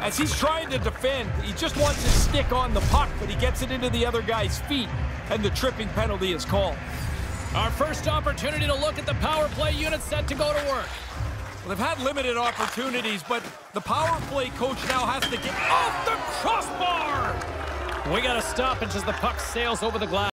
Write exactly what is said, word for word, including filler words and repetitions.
As he's trying to defend, he just wants his stick on the puck, but he gets it into the other guy's feet, and the tripping penalty is called. Our first opportunity to look at the power play unit set to go to work. Well, they've had limited opportunities, but the power play coach now has to get off the crossbar! We got a stoppage as the puck sails over the glass.